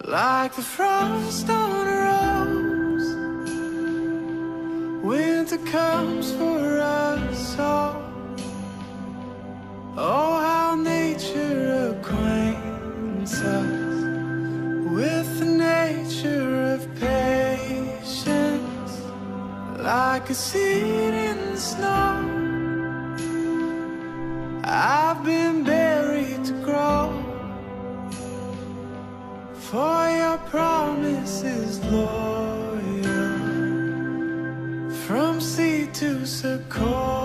like the frost on a rose. Winter comes for us all. Oh, how nature acquaints us with the nature of patience, like a seed in the snow. I've been buried to grow, for your promise is loyal, from sea to Sequoia.